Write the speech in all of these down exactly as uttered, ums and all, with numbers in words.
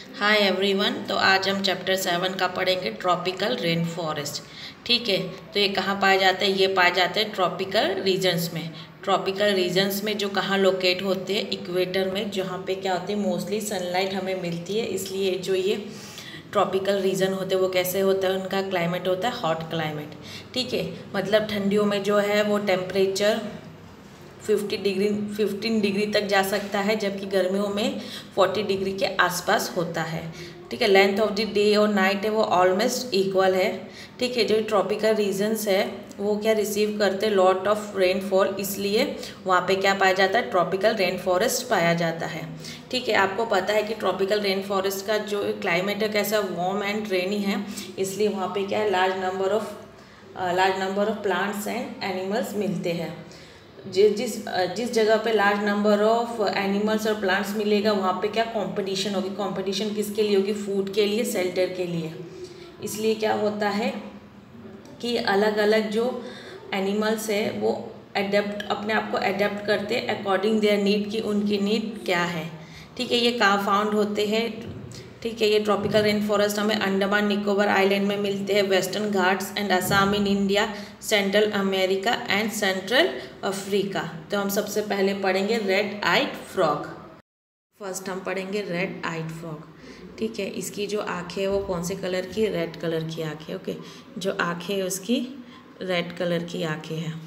Hi everyone. तो आज हम चैप्टर सेवन का पढ़ेंगे ट्रॉपिकल रेन फॉरेस्ट। ठीक है, तो ये कहाँ पाए जाते हैं? ये पाए जाते हैं ट्रॉपिकल रीजन्स में। ट्रॉपिकल रीजन्स में जो कहाँ लोकेट होते हैं? इक्वेटर में, जहाँ पे क्या होती है मोस्टली सनलाइट हमें मिलती है। इसलिए जो ये ट्रॉपिकल रीजन होते हैं वो कैसे होता है? उनका क्लाइमेट होता है हॉट क्लाइमेट। ठीक है, मतलब ठंडियों में जो है वो temperature fifty degree fifteen degree तक जा सकता है, जबकि गर्मियों में फोर्टी डिग्री के आसपास होता है। ठीक है, लेंथ ऑफ द डे और नाइट है वो ऑलमोस्ट इक्वल है। ठीक है, जो ट्रॉपिकल रीजन्स है वो क्या रिसीव करते हैं लॉट ऑफ रेनफॉल, इसलिए वहाँ पे क्या पाया जाता है? ट्रॉपिकल रेन फॉरेस्ट पाया जाता है। ठीक है, आपको पता है कि ट्रॉपिकल रेन फॉरेस्ट का जो क्लाइमेट है कैसा वार्म एंड रेनी है, इसलिए वहाँ पे क्या है large number of large number of plants and animals मिलते हैं। जिस जिस जिस जगह पे लार्ज नंबर ऑफ एनिमल्स और प्लांट्स मिलेगा वहाँ पे क्या कंपटीशन होगी? कंपटीशन किसके लिए होगी? फूड के लिए, शेल्टर के लिए। इसलिए क्या होता है कि अलग अलग जो एनिमल्स है वो एडेप्ट अपने आप को एडेप्ट करते हैं अकॉर्डिंग देयर नीड, की उनकी नीड क्या है। ठीक है, ये कहाँ फाउंड होते हैं? ठीक है, ये ट्रॉपिकल रेन फॉरेस्ट हमें अंडमान निकोबार आइलैंड में मिलते हैं, Western Ghats and Assam in India, Central America and Central Africa. तो हम सबसे पहले पढ़ेंगे रेड आइड फ्रॉग। फर्स्ट हम पढ़ेंगे रेड आइड फ्रॉग। ठीक है, इसकी जो आँखें है वो कौन से कलर की? रेड कलर की आँखें। ओके, जो आँखें है उसकी रेड कलर की आँखें हैं।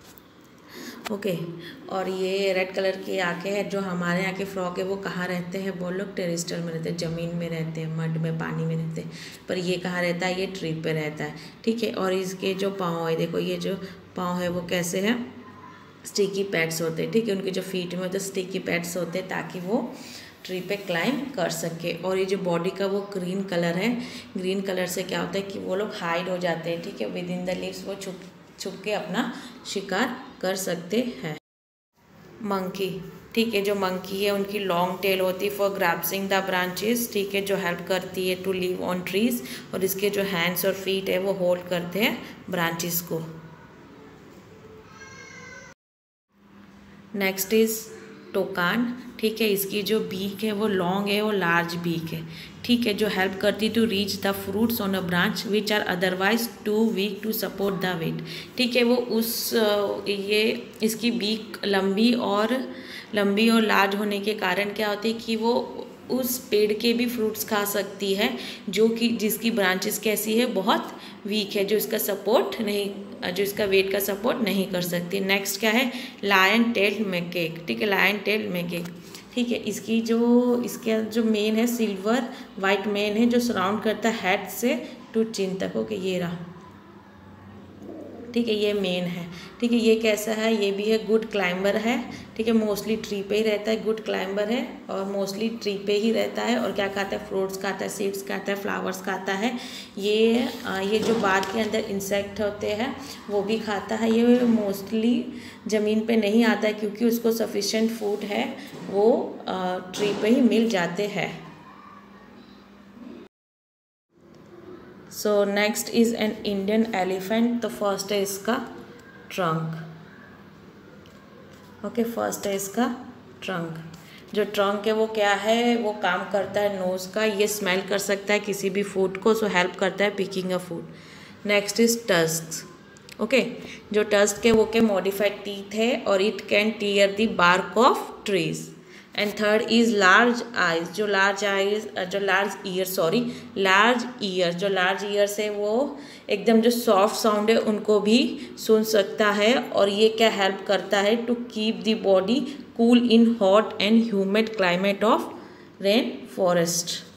Okay okay. और ये रेड कलर की आँखें हैं। जो हमारे यहाँ के फ्रॉग है वो कहाँ रहते हैं? वो लोग टेरेस्ट्रियल में रहते हैं, ज़मीन में रहते हैं, मड में, पानी में रहते हैं। पर ये कहाँ रहता है? ये ट्री पे रहता है। ठीक है, और इसके जो पाँव है, देखो ये जो पाँव है वो कैसे है? स्टिकी पैड्स होते हैं। ठीक है, उनके जो फीट में तो स्टिकी पैड्स होते हैं ताकि वो ट्री पे क्लाइंब कर सके। और ये जो बॉडी का वो ग्रीन कलर है, ग्रीन कलर से क्या होता है कि वो लोग हाइड हो जाते हैं। ठीक है, विद इन द लीव्स वो छुप छुप के अपना शिकार कर सकते हैं। मंकी, ठीक है, जो मंकी है उनकी लॉन्ग टेल होती है फॉर ग्रैप्सिंग द ब्रांचेस। ठीक है, जो हेल्प करती है टू लिव ऑन ट्रीज। और इसके जो हैंड्स और फीट है वो होल्ड करते हैं ब्रांचेस को। Next is toucan. ठीक है, इसकी जो बीक है वो लॉन्ग है, वो लार्ज बीक है। ठीक है, जो हेल्प करती to reach the fruits on a branch which are otherwise too weak to support the weight. ठीक है, वो उस ये इसकी बीक लंबी और लंबी और लार्ज होने के कारण क्या होती है कि वो उस पेड़ के भी फ्रूट्स खा सकती है जो कि जिसकी ब्रांचेस कैसी है? बहुत वीक है, जो इसका सपोर्ट नहीं जो इसका वेट का सपोर्ट नहीं कर सकती। नेक्स्ट क्या है? Lion tailed macaque. ठीक है, लायन टेल्ड मैकेक। ठीक है, इसकी जो इसका जो मेन है सिल्वर वाइट मेन है जो सराउंड करता है हेड से टू चिन तक। ओके, ये रहा। ठीक है, ये मेन है। ठीक है, ये कैसा है? ये भी है गुड क्लाइंबर है। ठीक है, मोस्टली ट्री पे ही रहता है, गुड क्लाइंबर है और मोस्टली ट्री पे ही रहता है। और क्या खाता है? फ्रूट्स खाता है, सीड्स खाता है, फ्लावर्स खाता है। ये आ, ये जो बाग के अंदर इंसेक्ट होते हैं वो भी खाता है। ये मोस्टली ज़मीन पे नहीं आता है क्योंकि उसको सफिशेंट फूड है, वो आ, ट्री पे ही मिल जाते हैं। So next is an Indian elephant. तो फर्स्ट है इसका ट्रंक। ओके, फर्स्ट है इसका ट्रंक। जो ट्रंक है वो क्या है? वो काम करता है नोज़ का, ये स्मेल कर सकता है किसी भी फूड को, सो हेल्प करता है picking a food. Next is tusks. Okay, जो टस्क है वो के मॉडिफाइड टीथ है और it can tear the bark of trees. And third is large eyes. जो लार्ज आइज जो large ear sorry large ear जो लार्ज ईयर्स है वो एकदम जो सॉफ्ट साउंड है उनको भी सुन सकता है। और ये क्या हेल्प करता है? To keep the body cool in hot and humid climate of rain forest.